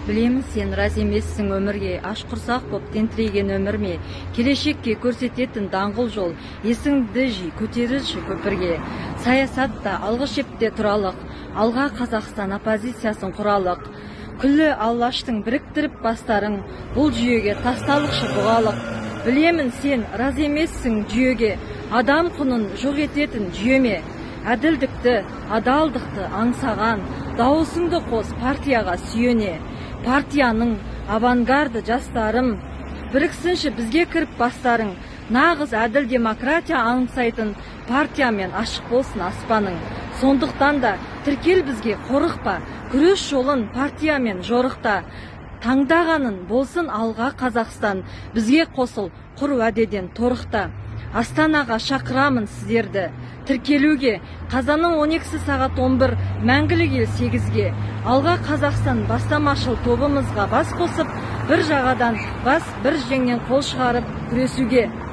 Білемін, сен разы емессің өмірге, аш құрсақ боп тентіреген өмірме, келешекке көрсететін даңғыл жол, есіңді жи, көтерілші көпірге. Саясатта алғы шепте тұралық, алға Қазақстан оппозициясын құралық. Күллі Аллаштың біріктіріп бастарың, бұл жүйеге тасталықшы бұғалық. Білемін, сен разы емессің жүйеге, адам құнын жоқ ететін жүйеме. Әділдікті, адалдықты аңсаған, дауысыңды қос партияға сүйене. Партияның авангарды жастарым, біріксінші бізге кіріп бастарың. Нағыз әділ демократия аңсайтын партиямен ашық болсын аспаның. Сондықтан да тіркел бізге қорықпа, күрес жолын партиямен жорықта. Таңдағанын болсын алға Қазақстан, бізге қосыл құр уәдеден торықта. Астанаға шақырамын сіздерді тіркелуге, қазанның 12 сағат 11, мәңгілік ел 8-ге. Алға Қазақстан бастамашыл тобымызға бас қосып, бір жағадан бас, бір жеңнен қол шығарып күресуге.